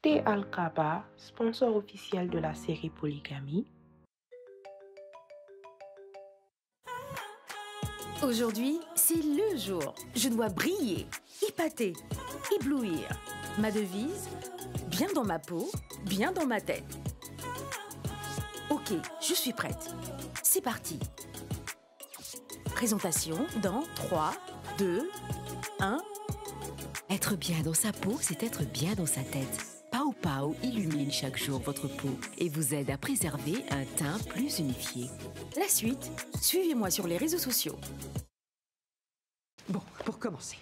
Thé Al-Kaba, sponsor officiel de la série Polygamie. Aujourd'hui, c'est le jour. Je dois briller, épater, éblouir. Ma devise, bien dans ma peau, bien dans ma tête. Ok, je suis prête. C'est parti. Présentation dans 3, 2, 1. Être bien dans sa peau, c'est être bien dans sa tête. Pao Pao illumine chaque jour votre peau et vous aide à préserver un teint plus unifié. La suite, suivez-moi sur les réseaux sociaux. Bon, pour commencer.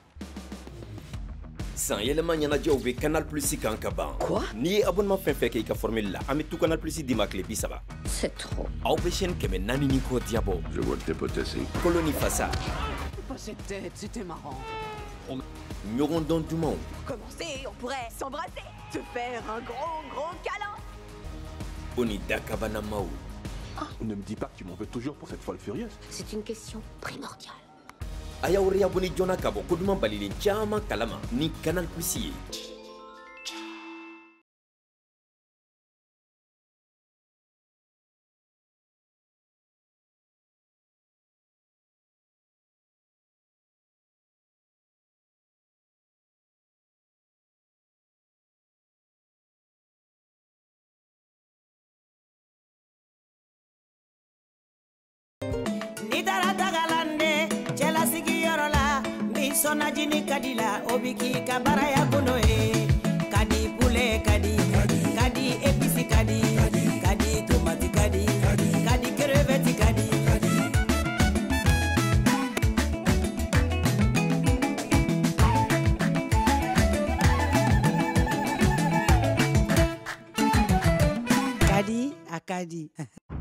San yɛlɛma ɲɛnajɛw bɛ Canal Plus kan ka ban. Quoi? N'i ye abonnement fɛn fɛn kɛ i ka formule la, an bɛ tout Canal Plus d'i ma tile 30. C'est trop. Aw bɛ chaîne 400 ni kɔ diabɔ. Je vois que t'es potassé. Colonie Fassa. Pas cette tête, c'était marrant. Ɲɔgɔn dɔn dumanw. Commencer, on pourrait s'embrasser, se faire un gros câlin. Onida Kabanamaw. Ne me dis pas que tu m'en veux toujours pour cette folle furieuse. C'est une question primordiale. A y'aw réabonné joona ka bɔ ko duman balilen caman kalama ni Canal Plus ye. Sonajini kadila obiki kabaraya kunoe kadi pule kadi episi kadi tomati kadi crevette kadi akadi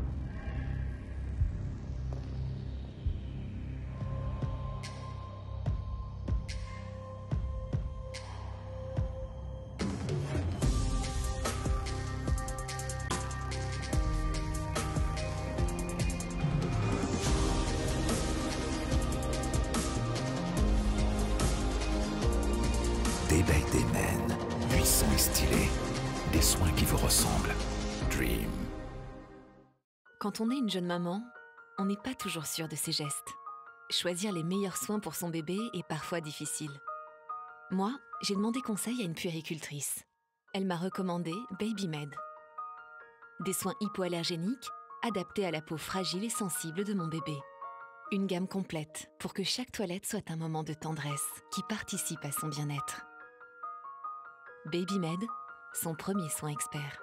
Des becs, des naines, puissants et stylés, des soins qui vous ressemblent. Dream. Quand on est une jeune maman, on n'est pas toujours sûr de ses gestes. Choisir les meilleurs soins pour son bébé est parfois difficile. Moi, j'ai demandé conseil à une puéricultrice. Elle m'a recommandé Babymed. Des soins hypoallergéniques adaptés à la peau fragile et sensible de mon bébé. Une gamme complète pour que chaque toilette soit un moment de tendresse qui participe à son bien-être. Babymed, son premier soin expert.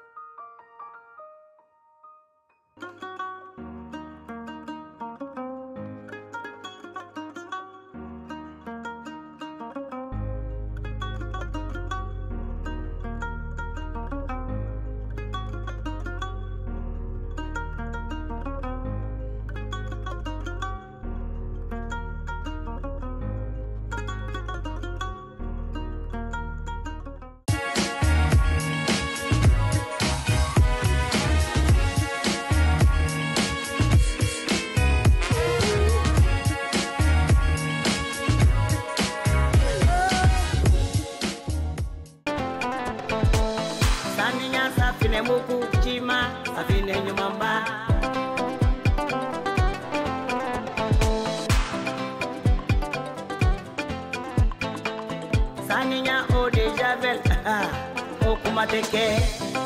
Saninya o de javel o kumateke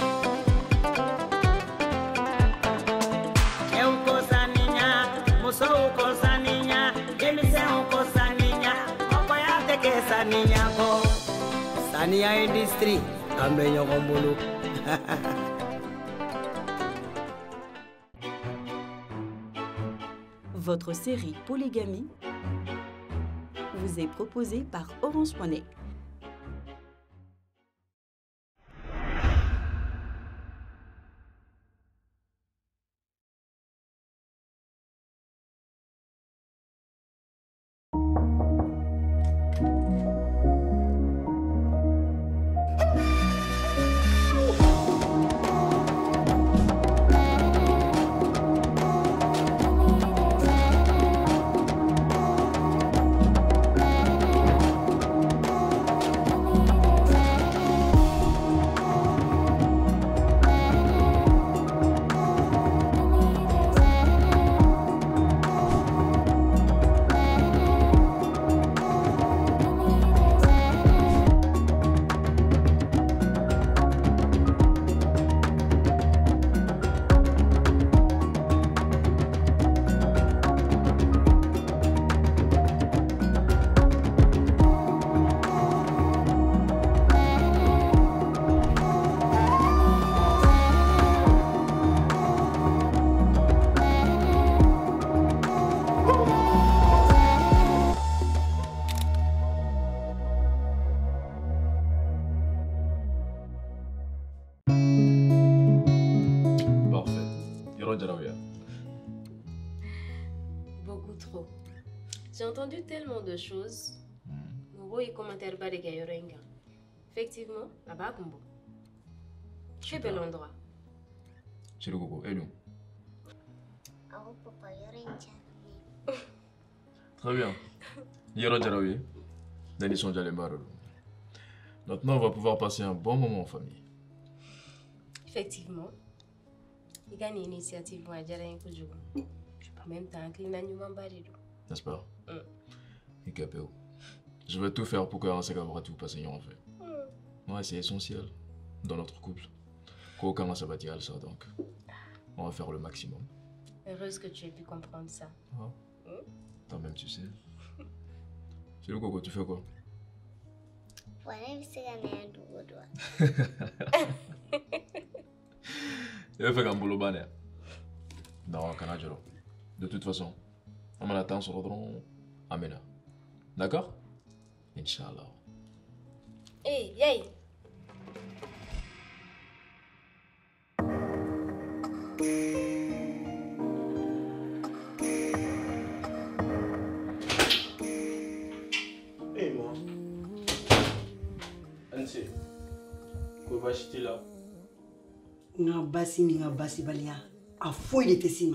ko saninya muso ko saninya emise ko saninya okoya teke saninya ko saniya industry ambe ɲɔgɔn bolo. Votre série Polygamie vous est proposée par Orange Money. entendu tellement de choses. Mon et commentaire bas de Gayorenga. Effectivement, là-bas, Kumbo. Très bel endroit. C'est le gogo. Et nous? Très bien. Maintenant, on va pouvoir passer un bon moment en famille. Effectivement. Il y a une initiative pour dire un coup de jour. En même temps, il y a un n'est-ce pas? Je vais tout faire pour que Anseka tout passe en fait. Ouais, c'est essentiel dans notre couple. Qu'aucun sabbatical ça, donc on va faire le maximum. Heureuse que tu aies pu comprendre ça. Ah. Toi-même, tu sais. C'est le coco, tu fais quoi? Il fait un boulot banné. Non, Kanajero. De toute façon, on va attendre sur le drone à Mena. D'accord? Inch'Allah. Hey, yay! Hey, moi. Anse, quoi va acheter là? Nga basi ni nga basi balia. A foi de tesima.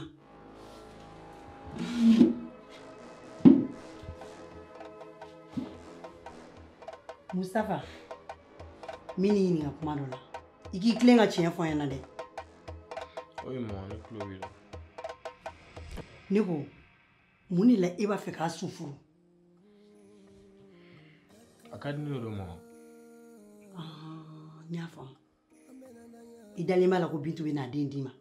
Mustafa. Mini ni nga kuma dola. Iki klenga chien fo yana de. Oui, moi, on est Chloé là. Neko, muni la eba fe ka sufuru. Académie de moi. Ah, nyafa. Idalema la ko bintu be na den dima.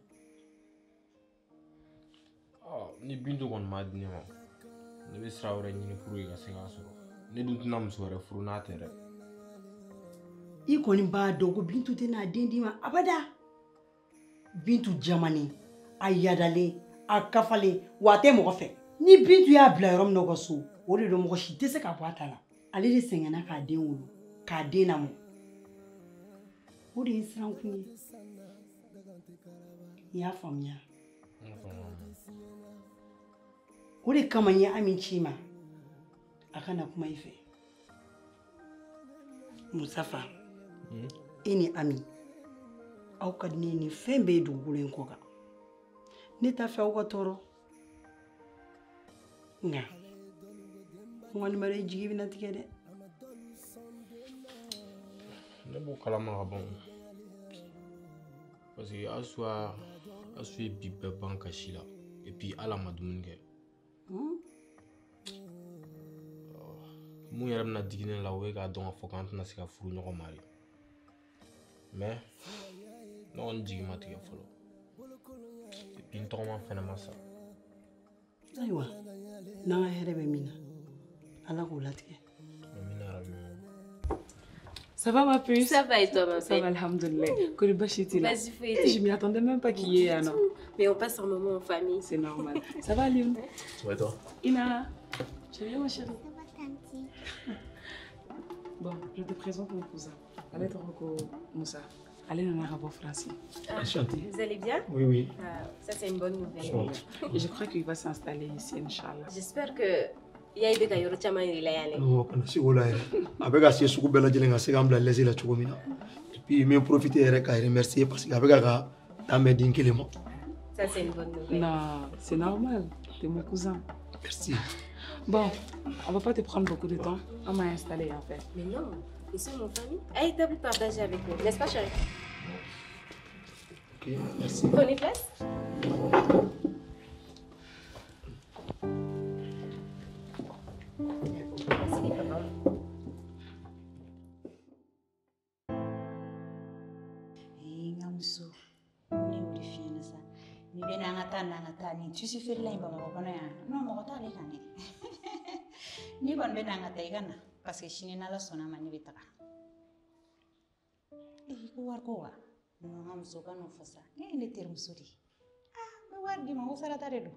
Ah, ni bintu kon ma dini ma. Ne be sra wora ni furu ga se ga soro. Ne dun nam so wora furu na tere. I koni ba dogo bintu te na den dima abada. Bintu jamani ayadale akafale wate mo fe. Ni bintu ya bla yorom no ko so. O de do mo shi te se ka bo atala. Ale de sengana ka den wulu. Ka den na mo. O de insran kunye. Ya famiya. O de kama ya aminci ma. Akana kuma ife. Musafa. Ini ami. Au kadni ni fembe du gulen koga. Ni ta fa ko toro. Nga. Ngani mare jigi bina tikede. Ne bo kala ma bon. Parce que aswa bibe banka shila et puis ala madunge. Mu yaram na digine la we ga don afo kan na sika furu nyoko mari. Mais non on digi matiga folo. Et puis ntoma fena masa. Aywa. Na herebe mina. Ala ko latike. Mina rabi. Ça va ma puce? Ça va et toi ma Ça va, alhamdoulilah. Kolibashi là. Vas-y, fais. Je m'y attendais même pas qu'il y ait un an. Mais on passe un moment en famille. C'est normal. Ça va Lyon? Ça va et toi? Ina. Tu viens ma chérie? Bon, je te présente mon cousin. Allez te reko Moussa. Allez dans l'arabo français. Enchanté. Vous allez bien? Oui, oui. Ça c'est une bonne nouvelle. Et je crois qu'il va s'installer ici, Inch'Allah. J'espère que Yaïbe Gayoro Chama Irilayane. Non, quand c'est là. Avec assez de bella jelenga c'est comme la laisser la chocomina. Et puis même profiter et remercier parce qu'avec aga ta medine que les mots. Ça c'est une bonne nouvelle. Non, c'est normal. T'es mon cousin. Merci. Bon, on va pas te prendre beaucoup de temps. On m'a installé en fait. Mais non, ils sont mon famille. Allez, t'as pu partager avec nous, n'est-ce pas chérie? Ok, merci. Prenez place. Tu suis fait là, il va me non, mon retard est gagné. Ni bon ben nanga taigana parce que chini na la sona mani bitaka. Ko war ko wa no ngam so kanu fasa. Ni term suri. Ah, me war di ma usara tare do.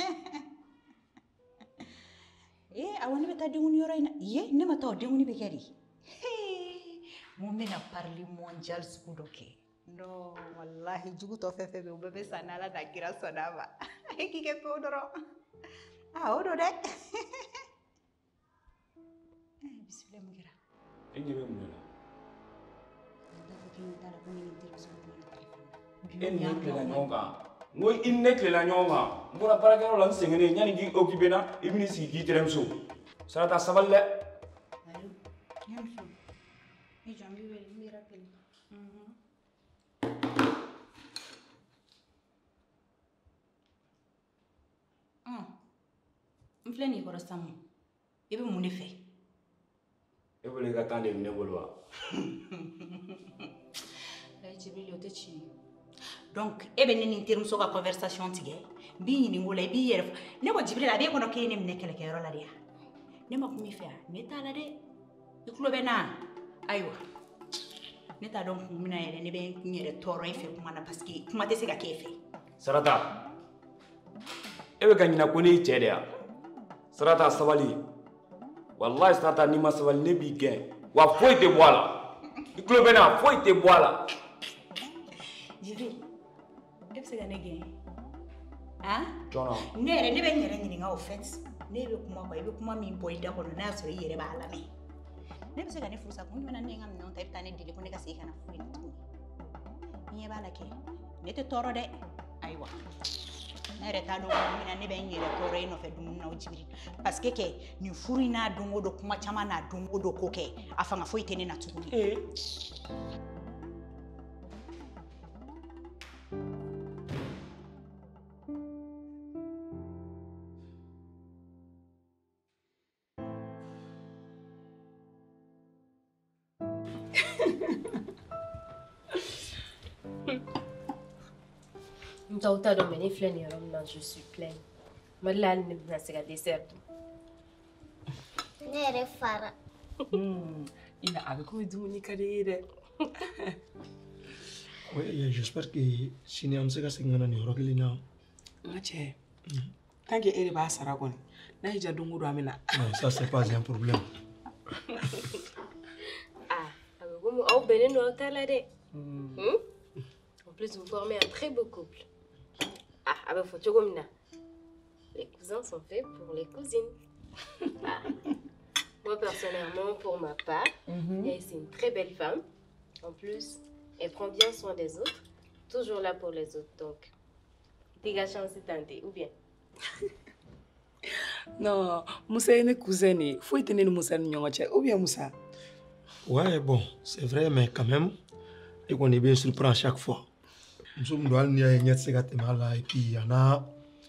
Awani beta di nguni yoraina. Ne ma taw di nguni be kadi. Mo mena parli mondial skudoke. No, wallahi jugu to fefe be ubebe sanala da kira sonaba. Eki ke podoro. Ah, odo de. Bismillah mon gars. Et je vais me là. Et ne tile la ɲɔgɔn kan. N ko I ne tile la ɲɔgɔn kan. N bɔra baarakɛyɔrɔ la n sɛgɛnnen yanni k'i occupé na I bɛ n'i sigi k'i tɛrɛmuso. Sarata sabali dɛ. Allô. Nyamso. Et j'en vais me rappeler. N filɛ nin kɔrɔ sisan I bɛ mun de fɛ? E bolo I ka temps de bɛ ne bolo wa? Jibril o tɛ tiɲɛ ye. Donc e bɛ ne ni n terimuso ka conversation tigɛ n b'i ɲininka o la I b'i yɛrɛ fɔ ne ko Jibril a b'e kɔnɔ k'e ye ne minɛ kɛlɛkɛyɔrɔ la de wa? Ne ma kuma I fɛ wa? Ne t'a la dɛ. I tulo bɛ n na? Ayiwa ne t'a dɔn kun min na yɛrɛ ne bɛ n yɛrɛ tɔɔrɔ I fɛ kuma na parce que kuma tɛ se ka k'e fɛ. Sarata e bɛ ka ɲinɛ ko ne y'i cɛ de ya? Sarata sabali wallahi Sarata n'i ma sabali ne b'i gɛn wa foyi tɛ bɔ a la I tulo bɛ n na foyi tɛ bɔ a la. Jibril e bɛ se ka ne gɛn han? Jɔn ne yɛrɛ ne bɛ n yɛrɛ ɲininka au fait ne bɛ kuma quoi I bɛ kuma min bɔ I da kɔnɔ n'a y'a sɔrɔ I yɛrɛ b'a lamɛn ne bɛ se ka ne furu sa kun jumɛn na ne ye n ka minɛnw ta I bɛ taa ne deli ko ne ka segin ka na furu in na tuguni n ɲɛ b'a la kɛ ne tɛ tɔɔrɔ dɛ ayiwa ne yɛrɛ t'a dɔn kun min na ne bɛ n yɛrɛ tɔɔrɔ I nɔfɛ dumuni na o Jibril parce que kɛ nin furu in n'a don o don kuma caman n'a don o don ko kɛ a fanga foyi tɛ ne na tuguni. Je suis pleine. Malal ne peut pas dessert. Nere fara. Ina avec quoi dumuni kadire. Oui, j'espère que si nous sommes capables de nous organiser. Ngache. Tant que elle va saragon. Na ija dungu do amina. Non, ça c'est pas un problème. Ah, avec vous au Bénin no talade. En plus vous formez un très beau couple. Ah, avec Fotogomina. Les cousins sont faits pour les cousines. Ah. Moi, personnellement, pour ma part, c'est une très belle femme. En plus, elle prend bien soin des autres. Toujours là pour les autres. Donc, dégage chance de tenter, ou bien? Non, Moussa est une cousine. Il faut tenir Moussa ou bien Moussa? Ouais, bon, c'est vrai, mais quand même, on est bien surpris à chaque fois. Nous sommes dans et puis il y en a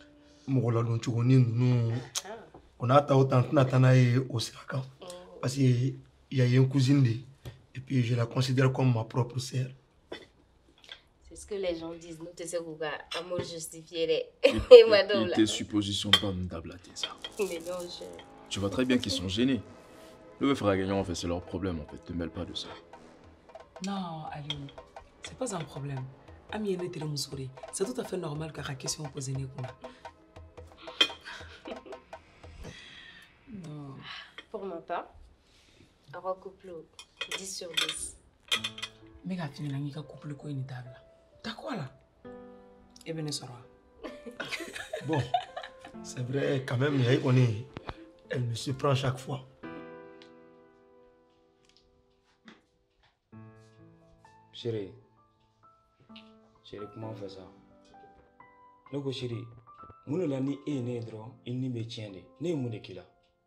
on a autant au Sirakan parce qu'il y a une cousine et puis je la considère comme ma propre sœur. C'est ce que les gens disent, nous te sais à amour justifié. Et tes suppositions bandables à tes ça. Mais non, tu vois très bien qu'ils sont gênés. Le frère gagnant en fait c'est leur problème en fait, te mêle pas de ça. Non, Aliou, c'est pas un problème. Ami est le Moussouri. C'est tout à fait normal que la question posée n'est pas. Non. Pour ma part, un couple 10 sur 10. Mais quand tu as un couple quoi une table. T'as quoi là? Eh bien, sera. Bon, c'est vrai quand même, elle me surprend chaque fois. Chérie. Chérie, comment on fait ça? Ne ko chérie, mun la ni e ne dron, il ni me tient de. Ne mun de kila.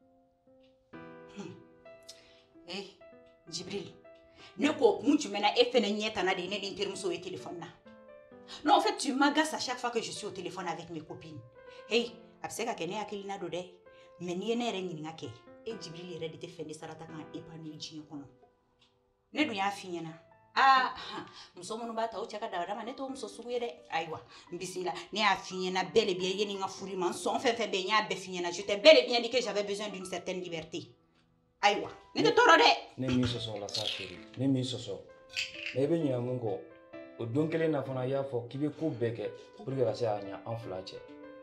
Eh, Jibril. Ne ko mun tu mena e fene nyeta na de ne l'interview sur le téléphone na. Non, en fait, tu m'agaces à chaque fois que je suis au téléphone avec mes copines. Hey, abseka kene akilina do de. Mais ni ne re nyinga ke. E Jibril ere de te fende sarata kan epanu jinye kono. Ne do ya finya na. Ah, muso munu bata o chaka dawada ma neto muso sugu yede aywa bismillah ne a fini na bel et bien yeni nga furi man son fe be nya be fini na je t'ai bel et bien dit que j'avais besoin d'une certaine liberté aywa ne te toro de ne mi soso la sa chérie ne mi soso ne be nya mun ko o don kele na fana ya fo kibe ko beke pour que la sa nya en flache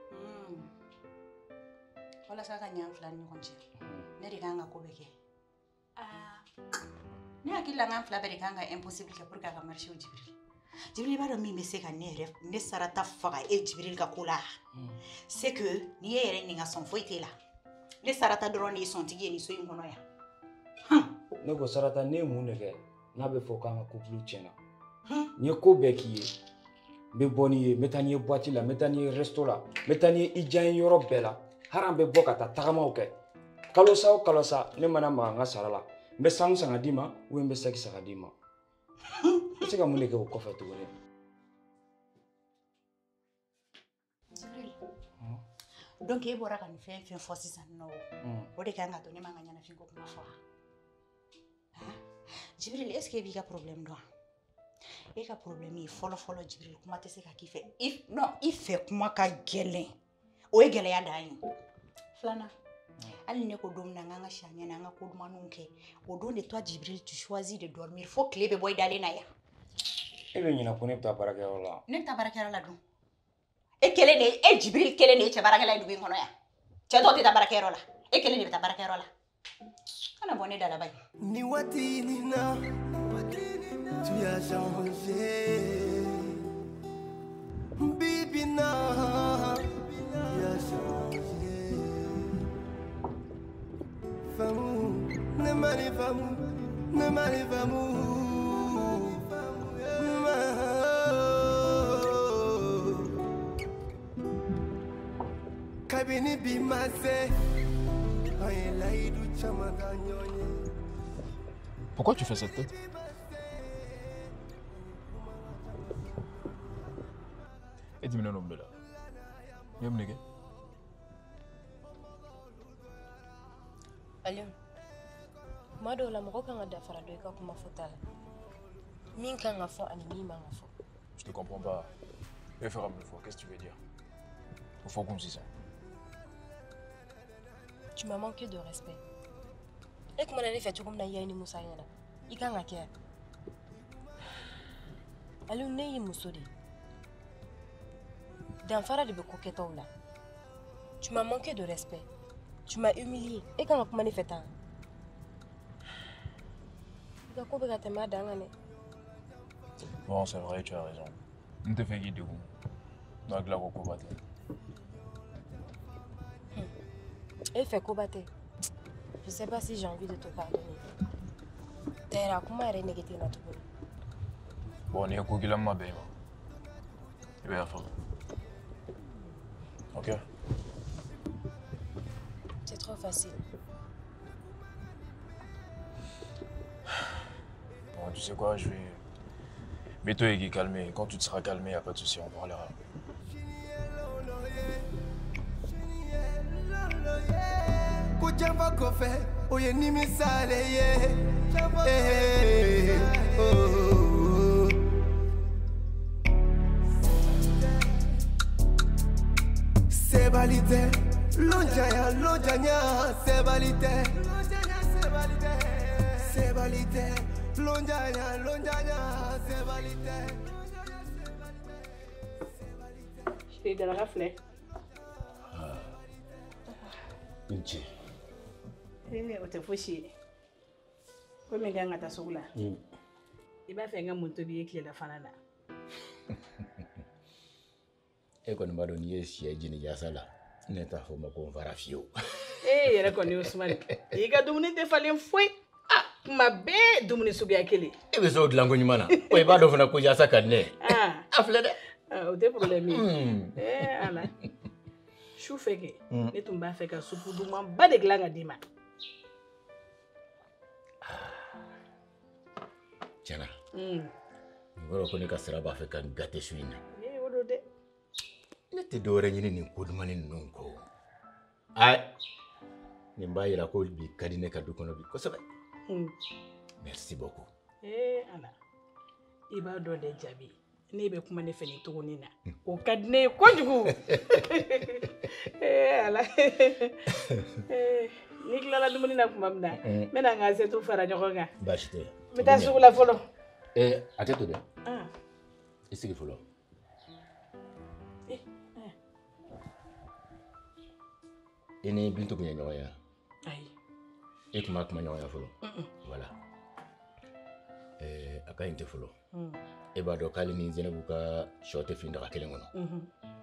wala sa ka nya en flache ni konche ne ri nga ko beke ah ne akila ngam fla bere kanga impossible ke pour ka marcher au Jibril. Jibril ba do mi me se ka ne sarata faga e Jibril ka kula. C'est que ni yere ni nga son foi te la. Ne sarata dron ni son tigi ni so yingono ya. ne ko sarata ne mun ne kɛ n'a bɛ fɔ k'an ka couple tiɲɛna n ye ko bɛɛ k'i ye n bɛ bɔ n'i ye n bɛ taa n'i ye boîte la n bɛ taa n'i ye resto la n bɛ taa n'i ye i diya n ye yɔrɔ bɛɛ la hali an bɛ bɔ ka taa tagamaw kɛ kalo sa o kalo sa ne mana maga n ka sara la n bɛ sanu san ka d'i ma ou n bɛ sɛki san ka d'i ma n bɛ se ka mun de kɛ o kɔfɛ tuguni. Donc e bɔra ka nin fɛn fɛn fɔ sisan nɔ o de kan ka to ne man ka ɲɛnafin ko kuma fɔ wa Jibril est-ce que b'i ka problème dɔn e ka problème ye fɔlɔ fɔlɔ Jibril kuma tɛ se ka k'i fɛ i fɛ kuma ka gɛlɛn o ye gɛlɛya dan ye filanan hali ne ko don min na n ka siɲɛ na an ka ko dumaninw kɛ o don de toi Jibril tu choisis de dormir fo tile bɛ bɔ i dalen na yan e bɛ ɲinɛ ko ne bɛ taa baarakɛyɔrɔ la ne bɛ taa baarakɛyɔrɔ la dun e kelen de e Jibril kelen de ye cɛ baarakɛla ye dugu in kɔnɔ yan cɛ tɔw tɛ taa baarakɛyɔrɔ la e kelen de bɛ taa baarakɛyɔrɔ la kana bɔ ne da la ba ye ni waati ni na tu as changé bibi na tu as changé femme ne mari femme ne mari femme kabini bi mase Pourquoi tu fais cette tête? Et dis-moi non, là. Y'a me Aliou, ma dɔw la mɔgɔ kan ka dafara dɔ i ka kuma fɔta la min kan ka fɔ ani min man ka fɔ. Je te comprends pas. Je vais faire une fois. Qu'est-ce que tu veux dire? Il faut comme si ça. Tu m'as manqué de respect. Et comment on a fait comme na ni Moussa yana. I kan ka kɛ. Aliou ne yi muso de. Danfara de bɛ ko kɛtaw la. Tu m'as manqué de respect. Tu m'as humilié. Et quand on a fait ça? Bon, c'est vrai, tu as raison. On te fait guider où? Dans la combattre. Et fait combattre. Je sais pas si j'ai envie de te pardonner. D'ailleurs, comment elle est négative dans tout le monde? Bon, on est au coup qu'il a ma belle. Il va faire. Ok? C'est trop facile. Bon, tu sais quoi, je vais... Mets-toi et calmer. Quand tu te seras calmé, y a pas de souci, on parlera. C'est validé. Lonjaya, lonjanya, c'est validé. C'est validé. Lonjaya, lonjanya, c'est validé. Je t'ai donné la fleur. Inchi. O tɛ fosi ye. Ko min kan ka taa sugu la. I b'a fɛ n ka mun tobi ye tilela fana na. E kɔni b'a dɔn n'i ye sɛ jeni jasa la ne t'a fɔ ma ko n fara fiyewu. Yɛrɛ kɔni ye Usumani. I ka dumuni tɛ falen foyi. Kuma bɛɛ dumuni suguya kelen. E bɛ se o dilanko ɲuman na. Wa i b'a dɔn fana ko jasa ka di ne ye. A filɛ dɛ. O tɛ problème ye. Ala. Su fɛ kɛ ne tun b'a fɛ ka supu dumanba de dilan ka d'i ma. Tiɲɛna. N b'a ko ne ka sira b'a fɛ ka n gâter su in na. O don dɛ. Ne tɛ dɔwɛrɛ ɲini nin ko dumanin ninnu kɔ. Ayi. Nin b'a yira ko bi ka di ne ka du kɔnɔ bi kosɛbɛ. Merci beaucoup. Ala. I b'a dɔn dɛ Jabi. Ne bɛ kuma ne fɛ nin tuguni na. O ka di ne ye kojugu. Ala. Ni tilala dumuni na tuma min na n bɛna n ka assiette fara ɲɔgɔn kan. Baasi tɛ. N bɛ taa sugu la fɔlɔ. A tɛ to dɛ. I sigi fɔlɔ. I ni Bintu kun ye ɲɔgɔn ye wa? Ayi. E tun b'a kuma ɲɔgɔn ye fɔlɔ. Voilà. A ka ɲi tɛ fɔlɔ. E b'a dɔn k'ale ni Zɛnɛbu ka sɔ tɛ fin daga kelen kɔnɔ. N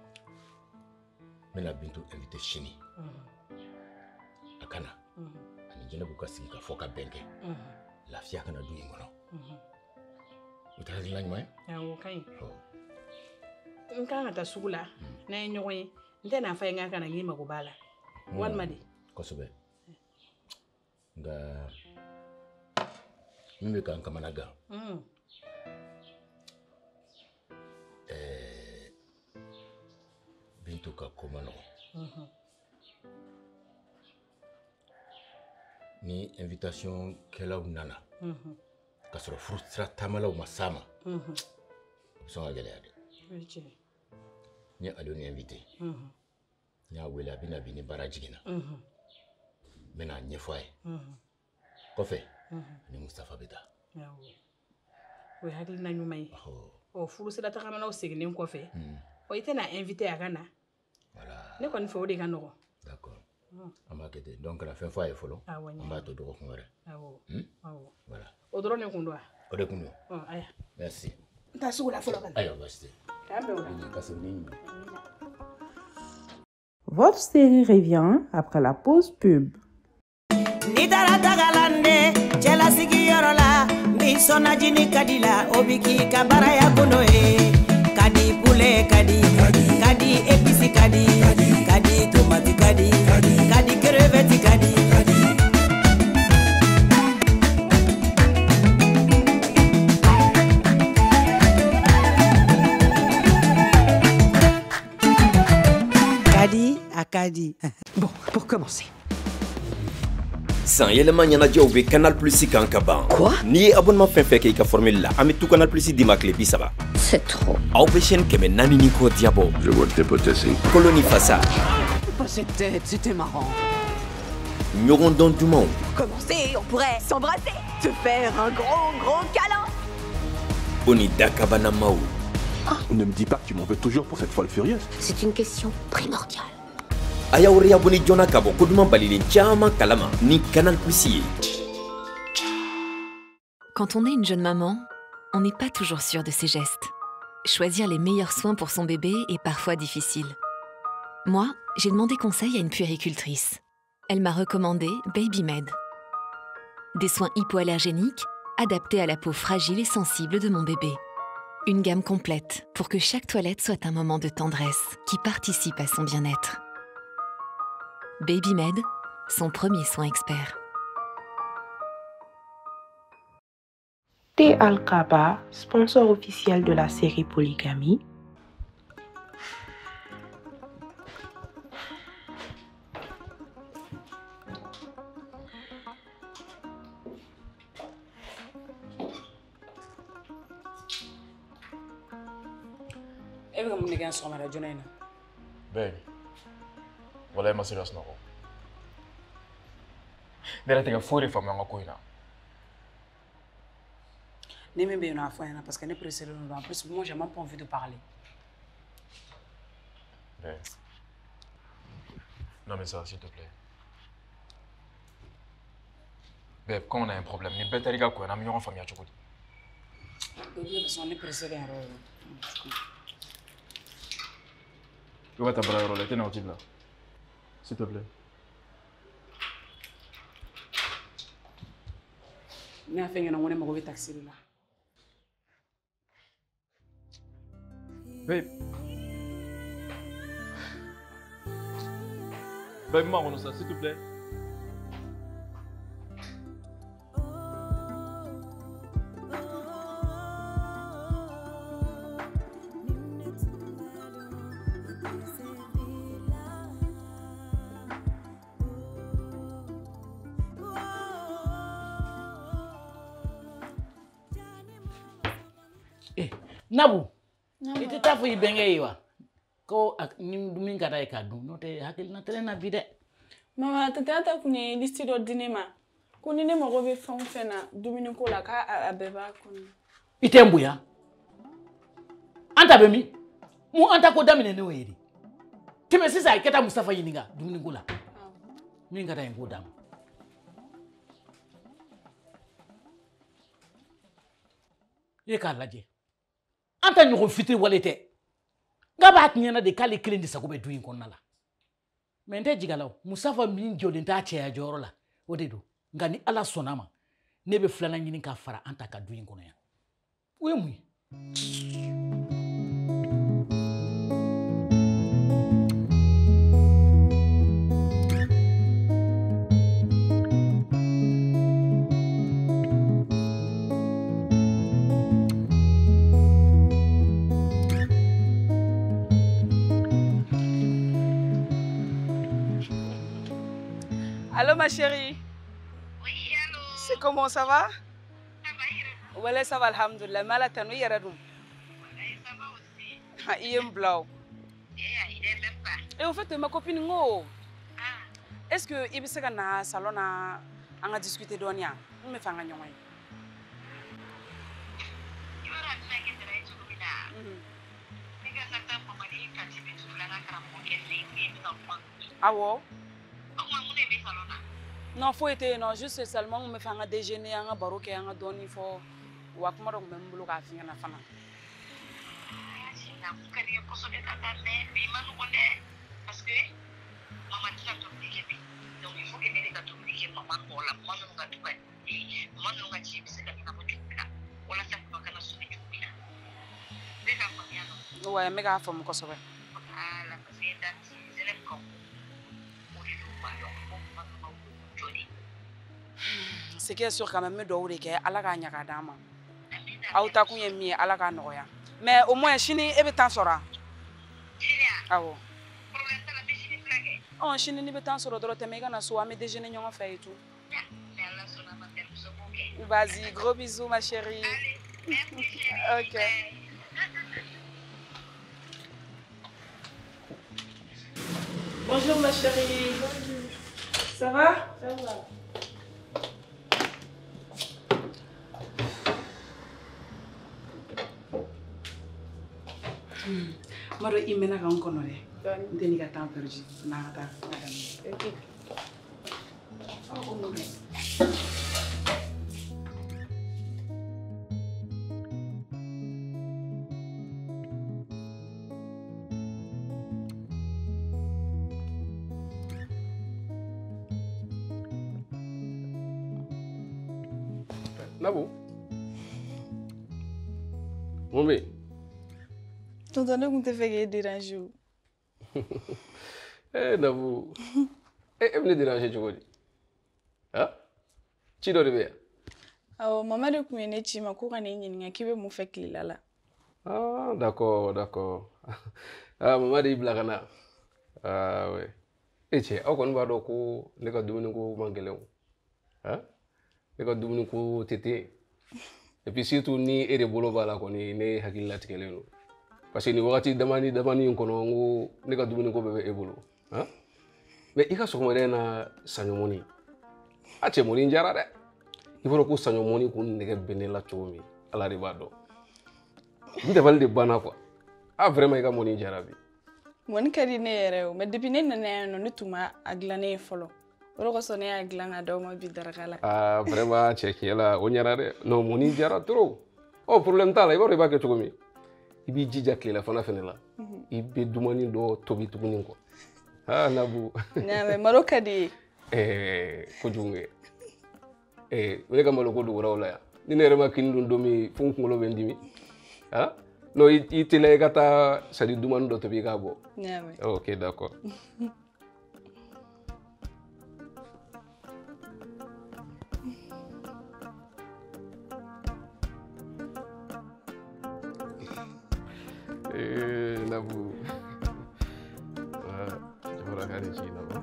bɛna Bintu invité sini. A ka na. Ani Zɛnɛbu ka sigi ka fɔ ka bɛn kɛ. lafiya kana du in kɔnɔ o tɛ hakilina ɲuman ye awɔ ka ɲi n kan ka taa sugu la n'an ye ɲɔgɔn ye n tɛ n'a fɔ ye n ka kana n mago b'a la walima de kosɛbɛ nka min bɛ k'an kamana gan Bintu ka ko ma nɔgɔn ni invitation kɛlaw nana ka sɔrɔ furu sira taamalaw ma s'a ma o bɛ sɔn ka gɛlɛya dɛ n ye ale ni invité n y'a wele a bɛna bi ni baara jiginna n bɛna ɲɛfɔ a ye kɔfɛ ni Mustafa bɛ taa o ye hakilina ɲuman ye ɔ furu sira tagamanaw seginnen kɔfɛ i tɛna invité a ka na ne kɔni fɛ o de ka nɔgɔn d'accord an b'a kɛ ten donc kana fɛn fɔ a ye fɔlɔ an b'a to dɔgɔkun wɛrɛ voilà o dɔrɔn de kun don wa o de kun don aya merci n taa sugu la fɔlɔ ka na ayiwa baasi tɛ k'an bɛn o la ka segin ni ɲuman Votre série revient après la pause pub. Nitara tagalande chela sigiyoro la bisona jini kadila obiki kabara ya gono kadi pule kadi episi kadi tomati kadi crevette kadi Akadi. Bon, pour commencer. San yɛlɛma ɲɛnajɛw bɛ Canal Plus kan ka ban. Quoi? N'i ye abonnement fɛn fɛn kɛ i ka formule la, an bɛ tout Canal Plus d'i ma tile 30. C'est trop. Aw bɛ chaîne 400 ni kɔ diabo. Je vois que t'es potassé. Colonie Fassa. Pas cette tête, c'était marrant. Ɲɔgɔn dɔn dumanw. Commencer, on pourrait s'embrasser, te faire un gros câlin. Oni Dakabana Maou. Ne me dis pas que tu m'en veux toujours pour cette folle furieuse. C'est une question primordiale. Ayaouri abonné Jona Kabo, Koduman Balilin Chama Kalama, ni Canal Plus. Quand on est une jeune maman, on n'est pas toujours sûr de ses gestes. Choisir les meilleurs soins pour son bébé est parfois difficile. Moi, j'ai demandé conseil à une puéricultrice. Elle m'a recommandé BabyMed. Des soins hypoallergéniques adaptés à la peau fragile et sensible de mon bébé. Une gamme complète pour que chaque toilette soit un moment de tendresse qui participe à son bien-être. BabyMed, son premier soin expert. Thé Al-Kaba, sponsor officiel de la série Polygamie. Ebe ka mun de kɛ sɔgɔmada joona in na? Baby, wala ma se ka sunɔgɔ. Ne yɛrɛ tɛ ka foyi de faamu an ka ko in na. Ni min bɛ yen nɔ a fɔ n ɲɛna parce que ne pressé don. En plus, moi, j'ai même pas envie de parler. Baby. Non mais ça, s'il te plaît. Babe, quand on a un problème, ni bɛɛ taara i ka ko in na, an bɛ ɲɔgɔn faamuya cogo di? Oui, parce qu'on est pressé d'un rôle. Tu vas t'abreuver le thé nautique là, s'il te plaît. Ne y'a fait ɲɛna ko ne mago bɛ taxi de la. Babe. Babe, m'en ça, s'il te plaît. Nabu, ite taa fɔ i bɛnkɛ ye wa ko ni dumuni ka d'a ye k'a dun n'o tɛ hakilina tɛ ne na bi dɛ. Mama, tata ta kun ye liste dɔ di ne ma ko ni ne mago bɛ fɛn o fɛn na dumuni ko la k'a bɛɛ b'a kɔnɔ. I tɛ n bonya an ta bɛ min mun an ta ko daminɛ n'o ye de tɛmɛ sisan i ka taa Mustafa ɲininka dumuni ko la min ka d'a ye k'o d'a ma. I k'a lajɛ. An ta ɲɔgɔn fitiri wale tɛ nka b'a tiɲɛna de k'ale kelen de sago bɛ du in kɔnɔna la mɛ n tɛ jigala o Mustafa min jɔlen t'a cɛya jɔyɔrɔ la o de don nka ni Ala sɔnna a ma ne bɛ filanan ɲini ka fara an ta ka du in kɔnɔ yan o ye mun ye. Allô ma chérie. Oui, allô. C'est comment, ça va? Ça va, voilà, ça va, alhamdoulilah. Malatano, il y a ça va aussi. Ah, il est blanc. Il est même pas. Et au fait, ma copine, est-ce que il peut na salon na on a discuté d'onia? On me fait un gagnon. Ah ouais? Non, faut être non, juste seulement on me fait un déjeuner, un baroque, un donner faut ou à comment on me boulot à finir la fin. Parce que maman tu as tout dit donc il faut que tu aies tout dit maman pour la maman nous a tout dit maman nous a dit c'est la vie là voilà ça qu'on va sauver tout bien déjà combien ouais mais gars faut me sauver ah la présidente je l'aime comme ce qui est sûr quand même do wuri ke ala ka nya ka dama aw ta kun ye mi ala ka noya mais au moins chini e be tan sora awo on chini ni be tan sora do te me kana so am déjeuner ñongo fay et tout vas-y gros bisous ma chérie. OK. Bonjour ma chérie. Bonjour. Ça va? Ça va. Maro imena ka onkono re. Ndeni ka temps perdu. Na ta madame. OK. Oh no. Nabou. Mon bébé. Tonton, ne comptez pas que déranger. Eh, Nabou. Eh, venez déranger, tu vois. Hein? Tu dois le Ah, maman de combien tu m'as couru en ligne qui veut me faire qu'il là. Ah, d'accord, d'accord. Ah, maman de Iblagana. Ah, ouais. Et tu es, au qu'on va donc, les gars, nous nous manquons. Hein? Les gars, nous nous tété. Et puis surtout, ni et les bolos bala qu'on est né à qui l'a tiré. Parce que ni wakati damani nkono ngo ne ka dumuni ko bebe ebolo hein mais ika so ngore na sanyomoni ache moni njara de iforo ko sanyomoni ko ne ke benela chomi ala de bado nde valde bana quoi ah vraiment ika moni njara bi moni kadi ne yere mais depuis ne nana no nituma aglane folo woro ko sone aglanga do mo bi darakala ah vraiment chekiela onyara de no moni njara trop oh problème ta la ibaro ba ke chomi ibi jija klela fana fenela ibe dumani do tobi tuguni ko ah Nabou nyame maroka di ko junge wele ka malo ko do wala ya ni ne rema kindu domi funkolo bendimi ah no itile kata sadi dumani do tobi ka bo nyame OK d'accord. Nabou. Je vais regarder ici là-bas.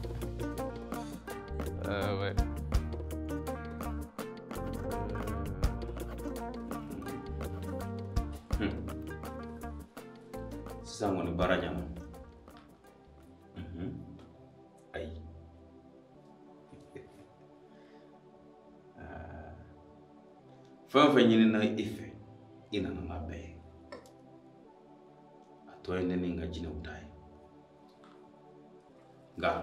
Ouais. C'est ça mon baranya. Aïe. Fɛn fɛn ɲinina I fɛ I nana n'a bɛɛ ye a tɔ ye ne ni n ka jinɛw ta ye nka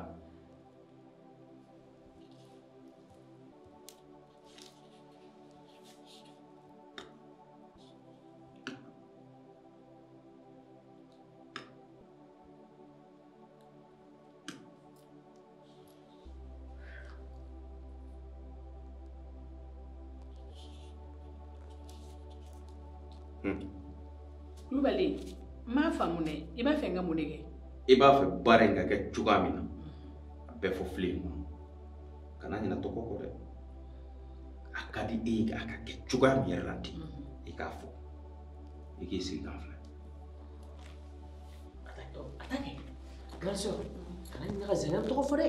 Kulubali, m'a faamu dɛ. I b'a fɛ n ka mun de kɛ? I b'a fɛ baara in ka kɛ cogoya min na. A bɛɛ fɔ filen in kɔnɔ. Kana ɲinɛ tɔgɔ kɔ dɛ. A ka di e ye a ka kɛ cogoya min yɛrɛ la ten. I k'a fɔ. I k'i sigi kan filɛ. Attends, garçon, kana ɲinɛ ka Zɛnɛbu tɔgɔ fɔ dɛ.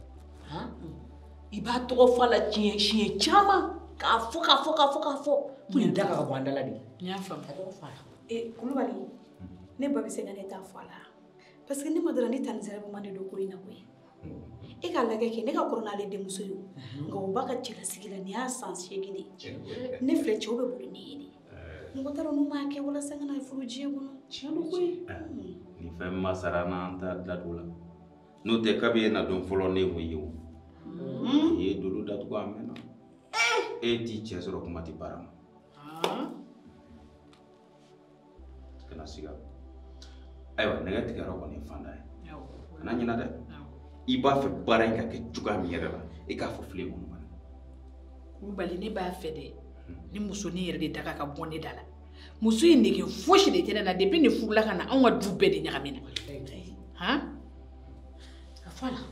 I b'a tɔgɔ fɔ a la siɲɛ caman. K'a fɔ. Pour da ka bɔ an da la de. N y'a faamu. Kulubali, ne ba bɛ se ka ne ta fɔ a la. Parce que ne ma dɔrɔn ne ta ni Zɛnɛbu man de don ko in na koyi. E k'a lajɛ kɛ ne ka kɔrɔ n'ale denmuso ye o. Nka o ba ka cɛlasigi la nin y'a san 8 de. Ne filɛ cɛw bɛ bolo ne ye de. Mɔgɔ t'a dɔn n'u m'a kɛ walasa n kana furu diɲɛ kɔnɔ. Tiɲɛ don koyi. Ni fɛn masara n'an ta diladon la. N'o tɛ kabi e na don fɔlɔ ne y'o ye o. I ye dolo datugu a mɛnna. E t'i cɛ sɔrɔ kuma tɛ baara ma. Kana siga. Ayiwa nɛgɛ tigɛyɔrɔ kɔni ye fanda ye. Kana ɲinɛ dɛ. I b'a fɛ baara in ka kɛ cogoya min yɛrɛ la i k'a fɔ filen kɔnɔ. Kulubali ne b'a fɛ dɛ. Ni muso ni yɛrɛ de daga ka bɔ ne da la. Muso in nege fosi de tɛ ne na depuis ne furula ka na anw ka du bɛɛ de ɲagami na. A fɔ a la.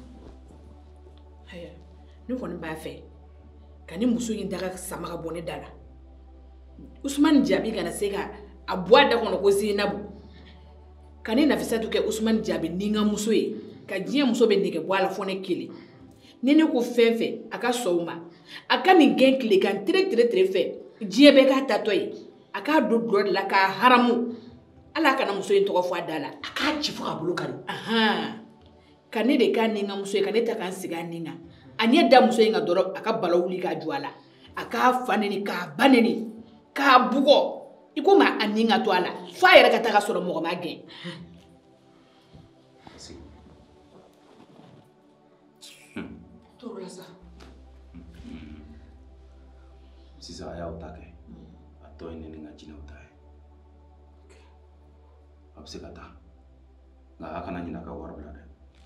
Ne kɔni b'a fɛ ka ni muso in daga sama ka bɔ ne da la. Usmani Jaabi kana se ka a bɔ a da kɔnɔ ko Zeyinabu. Ka ne Nafisatu kɛ Usmani Jaabi ni n ka muso ye. Ka diɲɛ muso bɛ nege bɔ a la fɔ ne kelen. Ni ne ko fɛn fɛn a ka sɔn o ma. A ka nin gɛn tile kan tere fɛ. Diɲɛ bɛɛ k'a tatɔ ye. A k'a don dulɔ de la k'a haramu. Ala kana muso in tɔgɔ fɔ a da la. A k'a ci fo k'a bolo kari. Ka ne de k'a ni n ka muso ye ka ne ta k'an sigi a nin kan. A ɲɛ da muso in ka dɔrɔn a ka bala wuli k'a jɔ a la. A k'a fa neni k'a ba neni k'a bugɔ. I ko maa a nin ka to a la. F'a yɛrɛ ka taa ka sɔrɔ mɔgɔ ma gɛn. Sisan a y'aw ta kɛ. A tɔ ye ne ni n ka jinɛw ta ye. A bɛ se ka taa. Nka a kana ɲinɛ ka wari bila dɛ.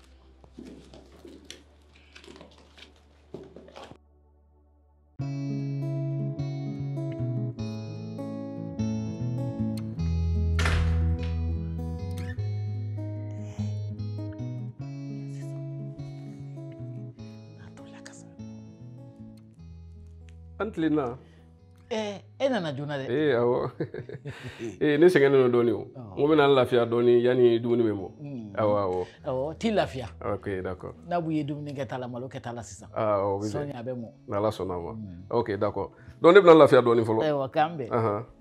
Antilina. E nana joona dɛ. Awɔ. Ne sɛgɛnnen don dɔɔni o. N ko bɛna n lafiya dɔɔni yanni dumuni bɛ mɔ. Awɔ, t'i lafiya. Ok, d'accord. N'a b'u ye dumuni kɛta la, malo kɛta la sisan. O bɛ bɛn. Sɔɔni a bɛ mɔ. N'Ala sɔnna ma. Ok, d'accord. Donc ne bɛna n lafiya dɔɔni fɔlɔ. Ayiwa, k'an bɛn.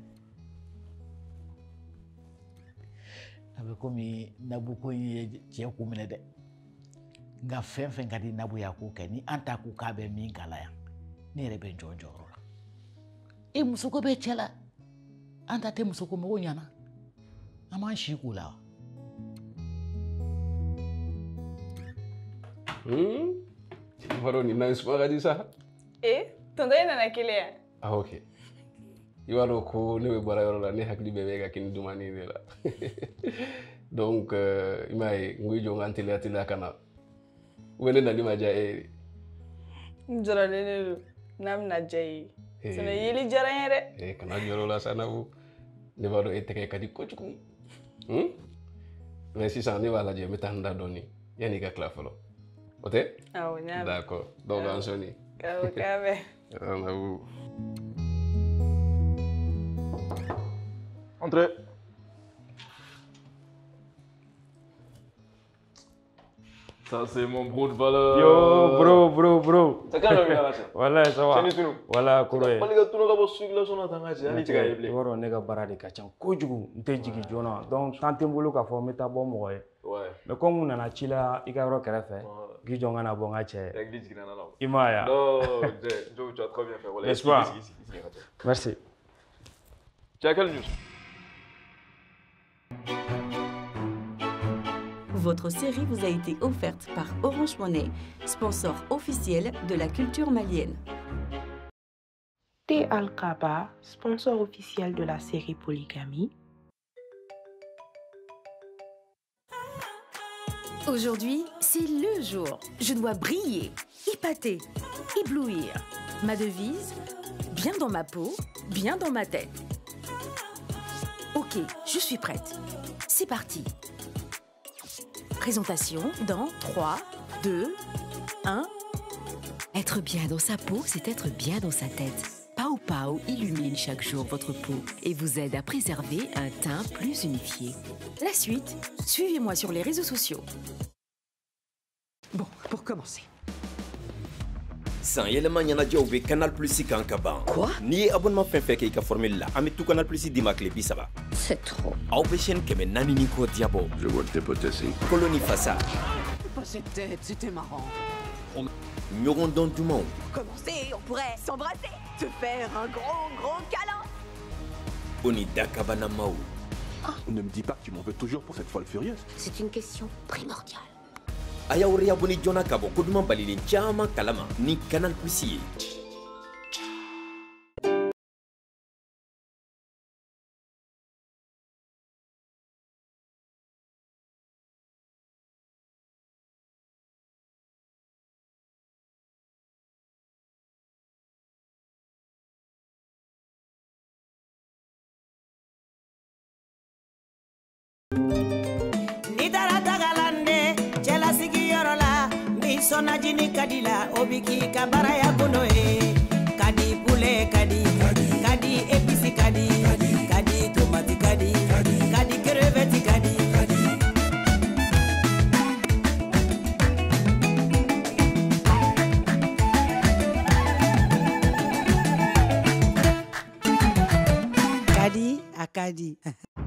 A bɛ komi Nabu ko in ye cɛ kun minɛ dɛ. Nka fɛn fɛn ka di Nabu ye a k'o kɛ ni an ta ko k'a bɛ min k'a la yan. Ne yɛrɛ bɛ jɔ jɔyɔrɔ la. E muso ko bɛ cɛ la. An ta tɛ muso ko mɔgɔw ɲɛna. An b'an si k'u la. Faro ni na suma ka di sa. Tonton e nana kelen ya? Ok. I b'a dɔn ko ne bɛ baara yɔrɔ la ne hakili bɛɛ bɛ ka kini dumuni de la. Donc i m'a ye n ko i jɔ n ka teliya ka na. Ou ne nali ma diya e ye. N jɔrɔlen de don n'a bɛna diya i ye. Sinon yeli diyara n ye dɛ. Kana jɔrɔ o la sa Nabu. Ne b'a dɔn e tɛgɛ ka di kojugu. Mais sisan ne b'a lajɛ n bɛ taa n da dɔɔni yanni i ka tila fɔlɔ. O tɛ? Awɔ, n y'a mɛn. D'accord. Donc an sɔnni. Awɔ, k'a bɛn. Nabu. Entrez. Ça c'est mon bro de valeur. Yo, bro. C'est quand le gars là ça? Voilà, ça va. Voilà, courant. Mali ka tunu ka bɔ sugu la sɔnna tanga cɛ hali tigɛ ye bilen. Yɔrɔ ne ka baara de ka ca kojugu n tɛ jigin joona donc temps tɛ n bolo k'a fɔ n bɛ taa bɔ mɔgɔ ye. Mais comme n nana ci la i ka yɔrɔ kɛrɛfɛ k'i jɔ n ka na bɔ n ka cɛ. Règle jiginna na la. I m'a ye. Non, tu as très bien fait. Voilà. N'est-ce pas? Merci. Tu as quelle news? Votre série vous a été offerte par Orange Money, sponsor officiel de la culture malienne. Thé Al-Kaba, sponsor officiel de la série Polygamie. Aujourd'hui, c'est le jour. Je dois briller, épater, éblouir. Ma devise, bien dans ma peau, bien dans ma tête. Ok, je suis prête. C'est parti. Présentation dans 3, 2, 1. Être bien dans sa peau, c'est être bien dans sa tête. Pau Pau illumine chaque jour votre peau et vous aide à préserver un teint plus unifié. La suite, suivez-moi sur les réseaux sociaux. Bon, pour commencer. San yɛlɛma ɲɛnajɛw bɛ Canal Plus kan ka ban. Quoi? N'i ye abonnement fɛn fɛn kɛ i ka formule la, an bɛ tout Canal Plus d'i ma tile 30. C'est trop. Aw bɛ chaîne 400 ni kɔ diabɔ. Je vois que t'es potassé. Colonie Fassa. Pas cette tête, c'était marrant. Ɲɔgɔn dɔn dumanw. Commencer, on pourrait s'embrasser, se faire un gros câlin. O ni dakabanamaw. Ne me dis pas que tu m'en veux toujours pour cette folle furieuse. C'est une question primordiale. A y'aw réabonné joona ka bɔ ko duman balilen caman kalama ni Canal Plus ye. Sona jini kadila obiki kabara ya kunoe kadi pule kadi episi kadi tomati kadi crevette kadi akadi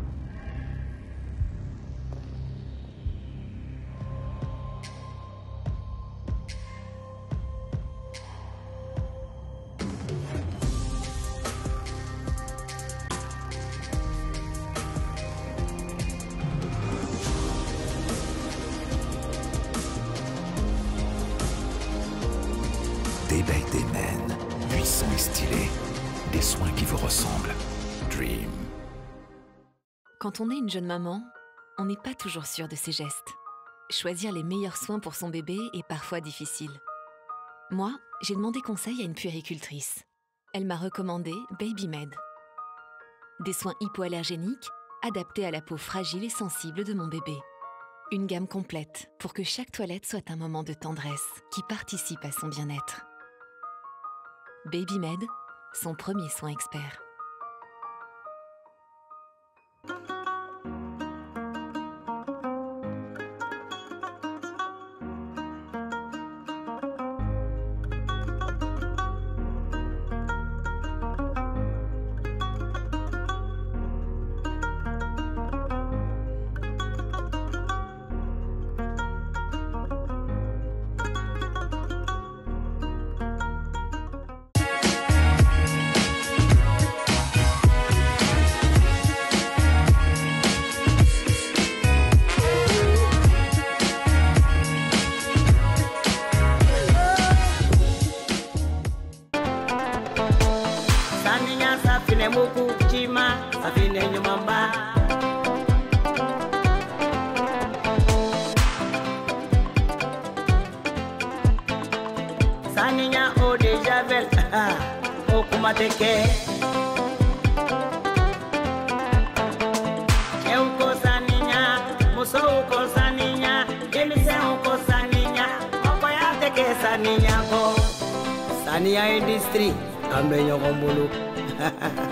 Des becs, des naines, puissants et stylés, des soins qui vous ressemblent. Dream. Quand on est une jeune maman, on n'est pas toujours sûr de ses gestes. Choisir les meilleurs soins pour son bébé est parfois difficile. Moi, j'ai demandé conseil à une puéricultrice. Elle m'a recommandé BabyMed. Des soins hypoallergéniques adaptés à la peau fragile et sensible de mon bébé. Une gamme complète pour que chaque toilette soit un moment de tendresse qui participe à son bien-être. BabyMed, son premier soin expert. Saninya o de javel o kuma teke eu ko saninya muso ko saninya demise ko saninya o ko ya teke saninya ko sania industry ambe nyoko mbulu